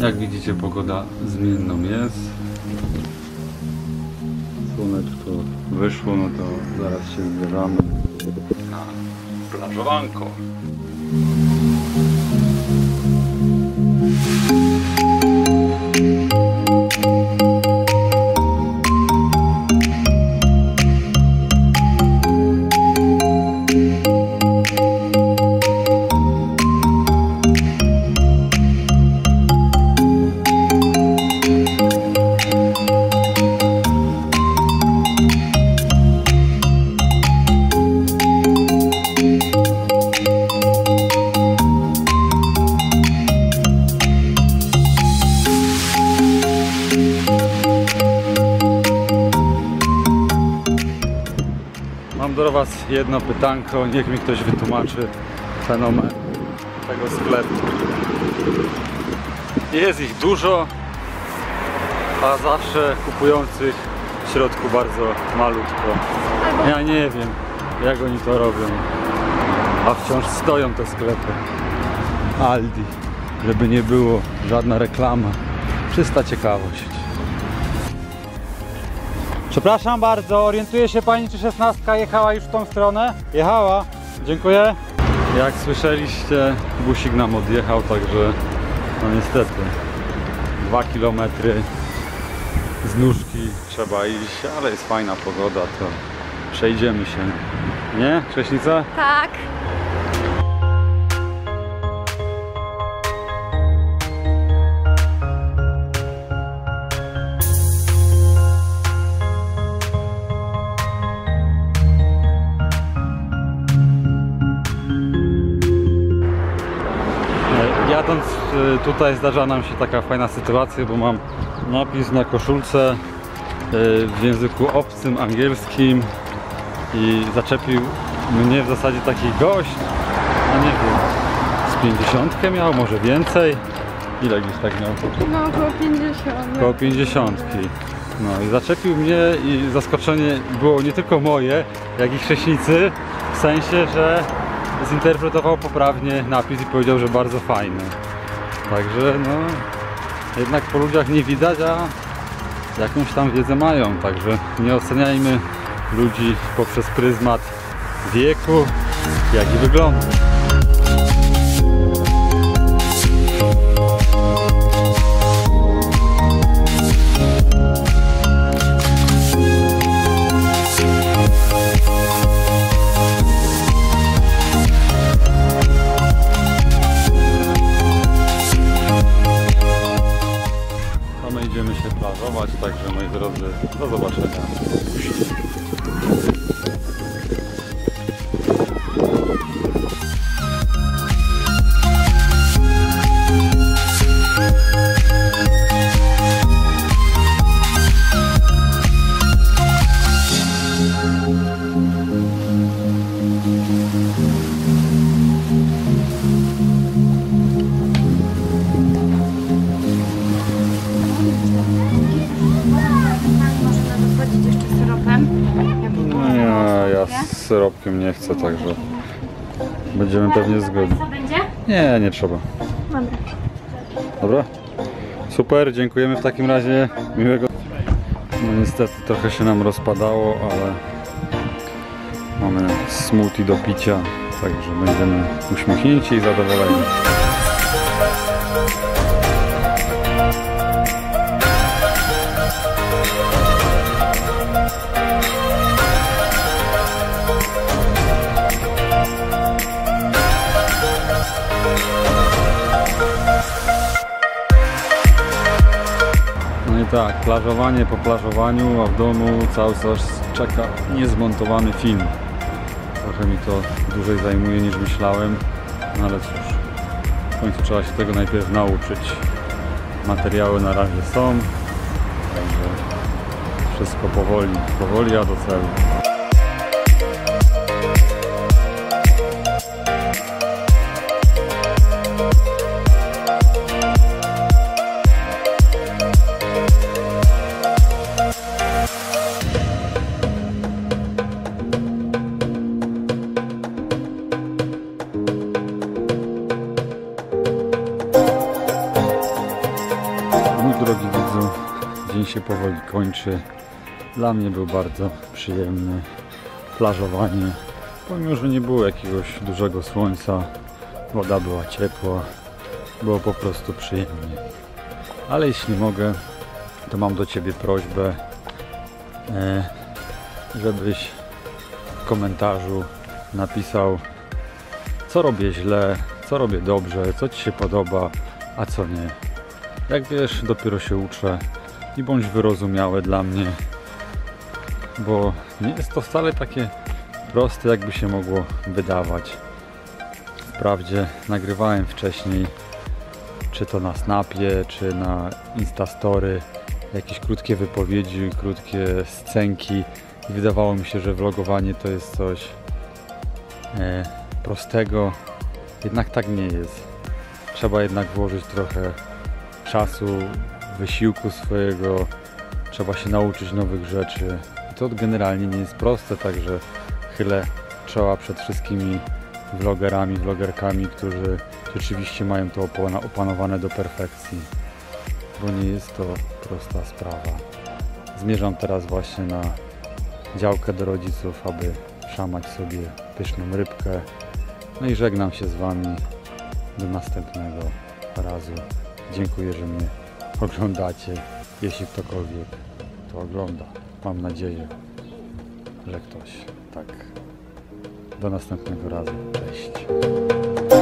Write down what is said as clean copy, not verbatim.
Jak widzicie, pogoda zmienną jest. Słoneczko wyszło, no to zaraz się zbieramy na plażowanko. Mam do Was jedno pytanko, niech mi ktoś wytłumaczy fenomen tego sklepu. Jest ich dużo, a zawsze kupujących w środku bardzo malutko. Ja nie wiem, jak oni to robią, a wciąż stoją te sklepy. Aldi, żeby nie było żadna reklama, czysta ciekawość. Przepraszam bardzo, orientuje się Pani, czy 16 jechała już w tą stronę? Jechała, dziękuję. Jak słyszeliście, busik nam odjechał, także no niestety 2 km z nóżki trzeba iść, ale jest fajna pogoda, to przejdziemy się. Nie, Krześnica? Tak. Jadąc tutaj zdarza nam się taka fajna sytuacja, bo mam napis na koszulce w języku obcym, angielskim i zaczepił mnie w zasadzie taki gość, no nie wiem, z 50 miał, może więcej. Ile gdzieś tak miał? No około 50. Około 50. No i zaczepił mnie i zaskoczenie było nie tylko moje, jak i Krześnicy, w sensie, że zinterpretował poprawnie napis i powiedział, że bardzo fajny. Także no, jednak po ludziach nie widać, a jakąś tam wiedzę mają. Także nie oceniajmy ludzi poprzez pryzmat wieku, jak i wyglądu. Idziemy się plażować, także moi drodzy, do zobaczenia. Ja z syropkiem nie chcę, także będziemy pewnie zgodni. Nie, nie trzeba. Dobra? Super, dziękujemy w takim razie. Miłego. No niestety trochę się nam rozpadało, ale mamy smoothie do picia, także będziemy uśmiechnięci i zadowoleni. Tak, plażowanie po plażowaniu, a w domu cały czas czeka niezmontowany film. Trochę mi to dłużej zajmuje niż myślałem, no ale cóż, w końcu trzeba się tego najpierw nauczyć. Materiały na razie są, także wszystko powoli, a do celu. się powoli kończy. Dla mnie był bardzo przyjemny. Plażowanie, pomimo że nie było jakiegoś dużego słońca, woda była ciepła, było po prostu przyjemnie. Ale jeśli mogę, to mam do Ciebie prośbę, żebyś w komentarzu napisał, co robię źle, co robię dobrze, co Ci się podoba, a co nie. Jak wiesz, dopiero się uczę i bądź wyrozumiałe dla mnie, bo nie jest to wcale takie proste, jakby się mogło wydawać. Wprawdzie nagrywałem wcześniej, czy to na Snapie, czy na Instastory, jakieś krótkie wypowiedzi, krótkie scenki i wydawało mi się, że vlogowanie to jest coś prostego, jednak tak nie jest. Trzeba jednak włożyć trochę czasu, wysiłku swojego, trzeba się nauczyć nowych rzeczy. I to generalnie nie jest proste, także chylę czoła przed wszystkimi vlogerami, vlogerkami, którzy rzeczywiście mają to opanowane do perfekcji, bo nie jest to prosta sprawa. Zmierzam teraz właśnie na działkę do rodziców, aby szamać sobie pyszną rybkę. No i żegnam się z Wami do następnego razu. Dziękuję, że mnie oglądacie, jeśli ktokolwiek to ogląda. Mam nadzieję, że ktoś tak. Do następnego razu. Cześć.